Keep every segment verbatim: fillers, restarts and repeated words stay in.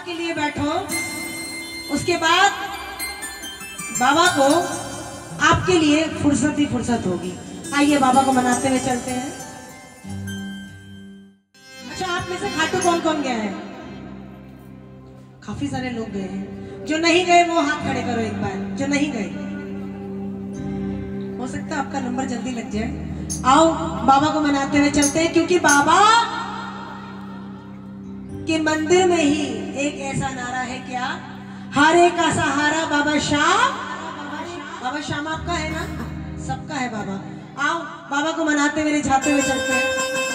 के लिए बैठो, उसके बाद बाबा को आपके लिए फुर्सत ही फुर्सत होगी। आइए बाबा को मनाते हुए चलते हैं। अच्छा, आप में से खाटू कौन कौन गया है? काफी सारे लोग गए हैं। जो नहीं गए वो हाथ खड़े करो एक बार, जो नहीं गए। हो सकता है आपका नंबर जल्दी लग जाए। आओ बाबा को मनाते हुए चलते हैं, क्योंकि बाबा के मंदिर में ही एक ऐसा नारा है, क्या? हारे का सहारा बाबा श्याम। बाबा श्याम आपका है ना? सबका है बाबा। आओ बाबा को मनाते हुए रिझाते हुए चलते हैं।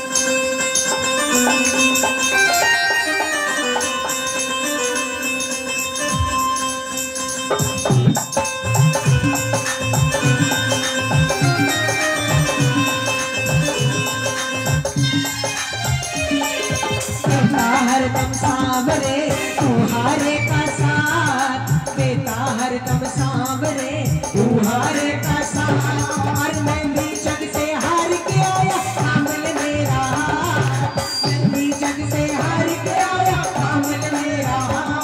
हरदम सांवरे तुम्हारे का साथ देता, हरदम सांवरे तुम्हारे का साथ। और मैं भी जग से हार के आया, थामल मेरा। मैं भी जग से हार के आया, थामल मेरा।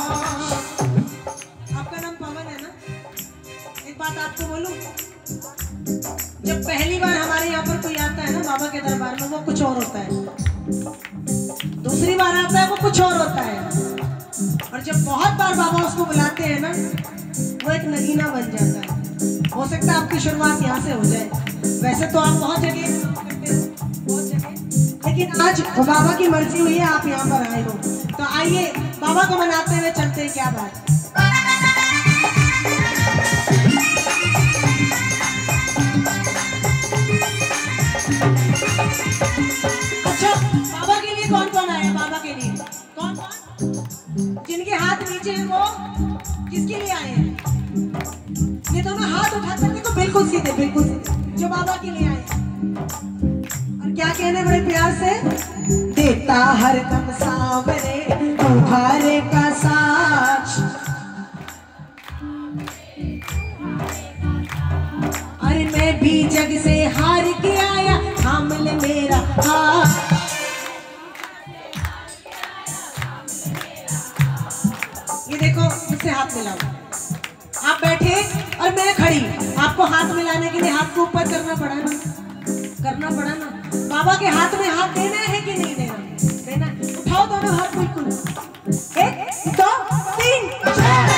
आपका नाम पवन है ना? एक बात आपको बोलूं, जब पहली बार हमारे यहाँ पर कोई आता है ना बाबा के दरबार में, वो कुछ और होता है। दूसरी बार आता है वो कुछ और होता है, और जब बहुत बार बाबा उसको बुलाते हैं ना, वो एक नगीना बन जाता है। हो सकता है आपकी शुरुआत यहाँ से हो जाए। वैसे तो आप बहुत जगह करते हो, बहुत जगह, लेकिन आज बाबा की मर्जी हुई है आप यहाँ पर आए हो, तो आइए बाबा को मनाते हुए चलते हैं। क्या बात? अच्छा, बाबा के लिए कौन कौन आया? बाबा के लिए कौन कौन? जिनके हाथ नीचे हैं वो किसके लिए आए हैं? ये दोनों हाथ उठा करके तो बिल्कुल सीधे, बिल्कुल सीधे, जो बाबा के लिए आए। और क्या कहने बड़े प्यार से? देता हरदम सांवरे तुम्हारे का साथ। अरे मैं भी जग से हार के आया, थामल मेरा हाथ। ये देखो, मुझसे हाथ मिलाओ। आप बैठे और मैं खड़ी, आपको हाथ मिलाने के लिए हाथ को ऊपर करना पड़ा ना, करना पड़ा ना। बाबा के हाथ में हाथ देना है कि नहीं देना? देना। उठाओ दोनों हाथ बिल्कुल। एक दो तीन चार।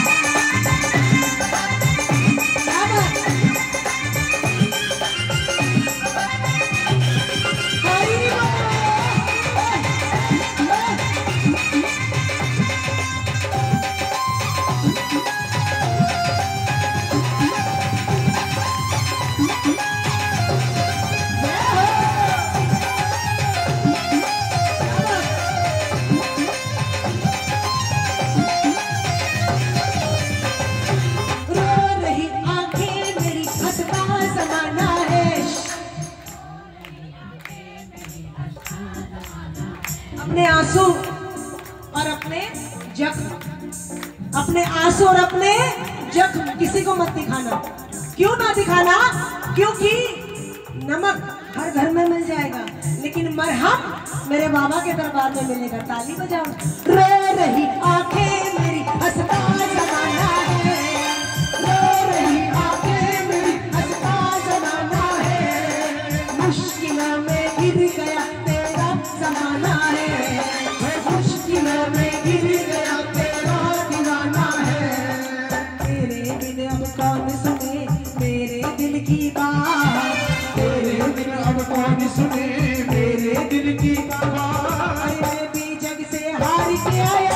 अपने आंसू और अपने जख्म, अपने आंसू और अपने जख्म किसी को मत दिखाना। क्यों ना दिखाना? क्योंकि नमक हर घर में मिल जाएगा, लेकिन मरहम मेरे बाबा के दरबार में मिलेगा। ताली बजाओ। रो रही आंखें मेरी हंसता जमाना है, रो रही आंखें मेरी हंसता जमाना है। मुश्किलों में गिर गया तेरा जमाना है, मुश्किलों में गिर गया तेरा दीवाना है। तेरे बिन अब कौन सुने मेरे दिल की बात, तेरे बिन अब कौन सुने मेरे दिल की बात। मैं भी जग से हार के आया,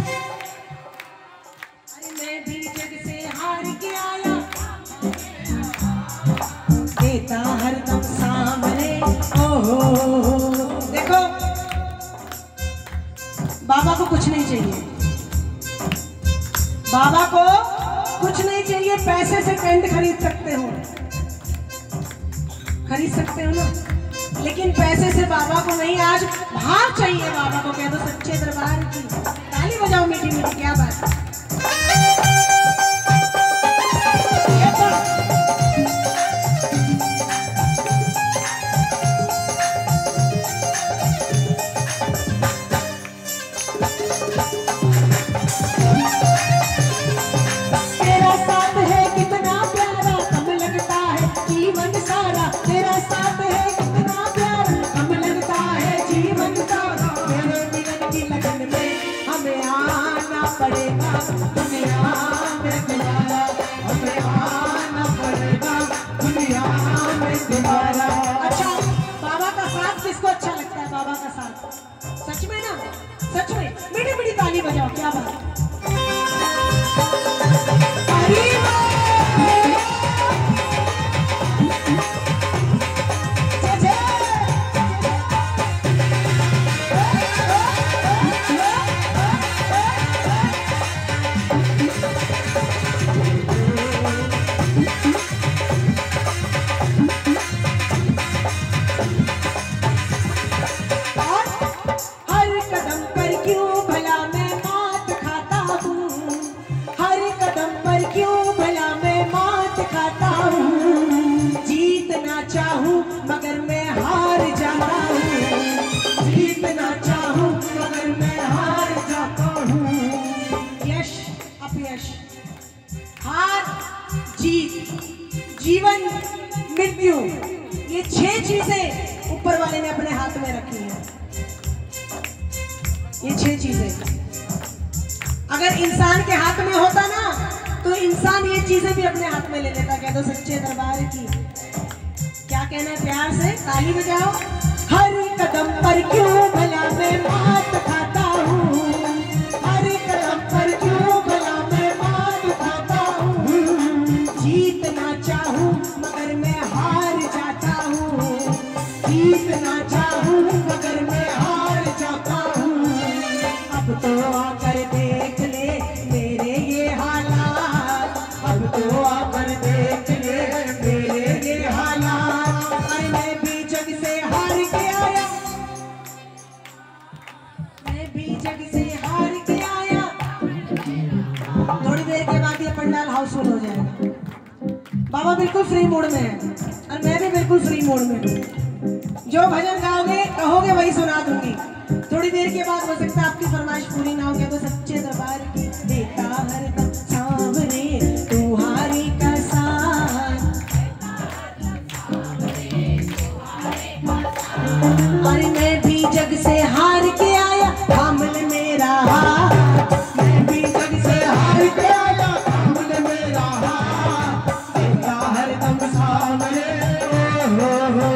अरे मैं भी जग से हार के आया, देता हरदम सामने। ओहो देखो, बाबा को कुछ नहीं चाहिए, बाबा को कुछ नहीं चाहिए। पैसे से टेंट खरीद सकते हो, खरीद सकते हो ना, लेकिन पैसे से बाबा को नहीं। आज भाव चाहिए बाबा को, कह दो सच्चे दरबार की। ताली बजाओ मीठी मीठी। क्या बात है? हमें आना पड़ेगा दुनिया में दोबारा, हमें आना पड़ेगा दुनिया में दोबारा। अच्छा, बाबा का साथ किसको अच्छा लगता है? बाबा का साथ सच में ना, सच में मीठी मीठी ताली बजाओ, क्या बात। मगर मैं हार जाता हूँ, जीतना चाहूँ मगर मैं हार जाता हूँ। यश अपयश, हार जीत, जीवन मृत्यु, ये छह चीजें ऊपर वाले ने अपने हाथ में रखी हैं। ये छह चीजें अगर इंसान के हाथ में होता ना तो इंसान ये चीजें भी अपने हाथ में ले लेता। कह दो सच्चे दरबार की, क्या कहना है प्यार से, ताली बजाओ। हर कदम पर क्यों भला मैं मात खाता हूँ, हर कदम पर क्यों भला मैं मात खाता हूँ। जीतना चाहूँ मगर मैं हार जाता हूँ, जीतना चाहूँ मगर मैं हार जाता हूँ। अब तो आकर देख ले मेरे ये हालात, अब तो आकर देख ले मेरे ये हालात। मैं भी जग से हार के आया, मैं भी जग से हार के आया। थोड़ी देर के बाद ये पंडाल हाउसफुल हो जाएगा। बाबा बिल्कुल फ्री मूड में है और मैं भी बिल्कुल फ्री मूड में हूँ। जो भजन गाओगे कहोगे वही सुना दूंगी। थोड़ी देर के बाद हो सकता है आपकी फरमाइश पूरी ना हो गया तो सच्चे दरबार की देता हरदम सांवरे तुम्हारी का साथ। अरे मैं भी जग से हार के आया, थाम ले मेरा हाथ, मैं भी जग से हार के आया, थाम ले मेरा हाथ, देता हरदम सांवरे हो हो।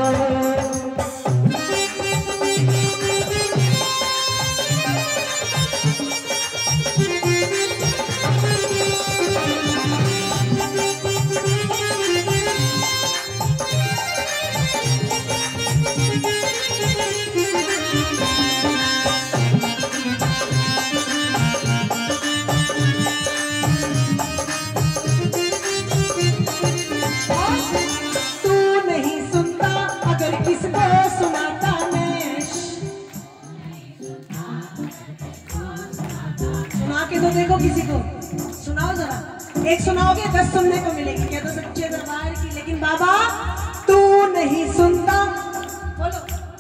तो देखो किसी को सुनाओ जरा, एक सुनाओगे दस सुनने को मिलेगी। क्या तो सच्चे दरबार की। लेकिन बाबा तू नहीं सुनता, बोलो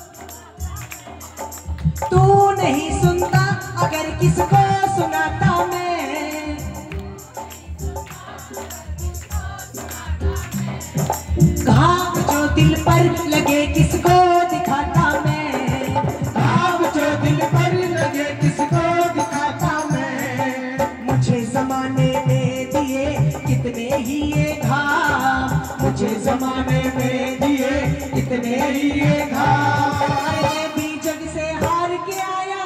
तू नहीं सुनता, अगर किसको सुनाता मैं, घाव जो दिल पर लगे किसको दिखाता मैं, घाव जो दिल पर लगे किसको दिखाता मैं। मुझे जमाने में दिए कितने ही ये घाव, मुझे जमाने में दिए कितने ही ये घाव। मैं भी जग से हार के आया,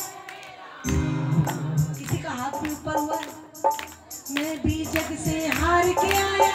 किसी का हाथ भी ऊपर हुआ, मैं भी जग से हार के आया,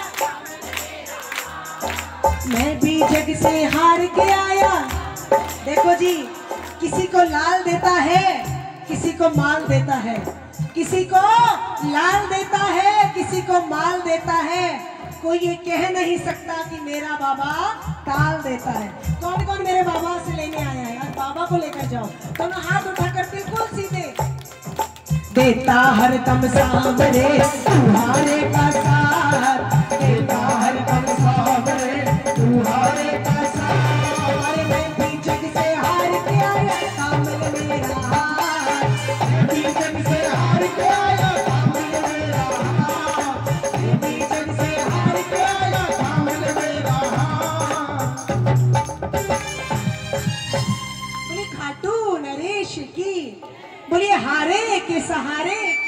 मैं भी जग से हार के आया। देखो जी, किसी को लाल देता है, किसी को माल देता है, किसी को लाल देता है, किसी को माल देता है। कोई ये कह नहीं सकता कि मेरा बाबा ताल देता है। कौन कौन मेरे बाबा से लेने आया है? आज बाबा को लेकर जाओ, दोनों हाथ उठाकर बिल्कुल सीधे। देता हरदम सांवरे तुम्हारे का साथ, देता हरदम सांवरे तुम्हारे का साथ। अरे मैं भी जग से हार के आया, सामने मेरा हाथ, मैं भी जग से हार के आया, सामने मेरा हाथ, मैं भी जग से हार के आया, सामने मेरा हाथ। बोले खाटू नरेश की बोलिए हारे के सहारे